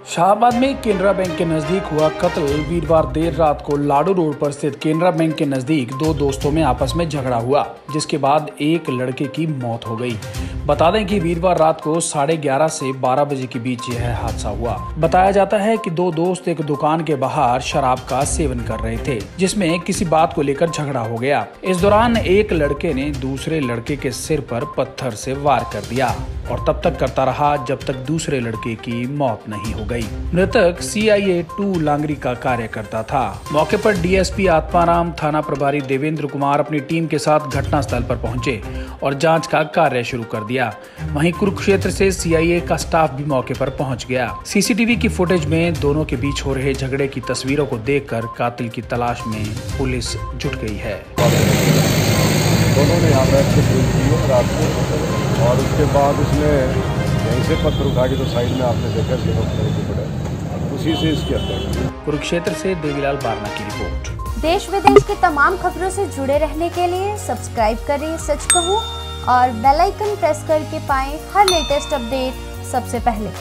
शाहबाद में केनरा बैंक के नजदीक हुआ कत्ल। वीरवार देर रात को लाडू रोड पर स्थित केनरा बैंक के नजदीक दो दोस्तों में आपस में झगड़ा हुआ, जिसके बाद एक लड़के की मौत हो गई। बता दें कि वीरवार रात को 11:30 से 12 बजे के बीच यह हादसा हुआ। बताया जाता है कि दो दोस्त एक दुकान के बाहर शराब का सेवन कर रहे थे, जिसमें किसी बात को लेकर झगड़ा हो गया। इस दौरान एक लड़के ने दूसरे लड़के के सिर पर पत्थर से वार कर दिया और तब तक करता रहा जब तक दूसरे लड़के की मौत नहीं हो गई। मृतक CIA 2 लांगरी का कार्यकर्ता था। मौके पर DSP आत्माराम, थाना प्रभारी देवेंद्र कुमार अपनी टीम के साथ घटनास्थल पर पहुंचे और जांच का कार्य शुरू कर दिया। वहीं कुरुक्षेत्र से CIA का स्टाफ भी मौके पर पहुंच गया। CCTV की फुटेज में दोनों के बीच हो रहे झगड़े की तस्वीरों को देखकर कातिल की तलाश में पुलिस जुट गई है। दोनों ने यहाँ बैठ के ड्रिल की रात को, और उसके बाद उसने यहीं से पत्थर उठा के तो साइड में आपने देखा पड़े, उसी से इसकी हत्या की। कुरुक्षेत्र से देवीलाल बारना की रिपोर्ट। देश विदेश की तमाम खबरों से जुड़े रहने के लिए सब्सक्राइब करें सच कहूं और बेल आइकन प्रेस करके पाएं हर लेटेस्ट अपडेट सबसे पहले।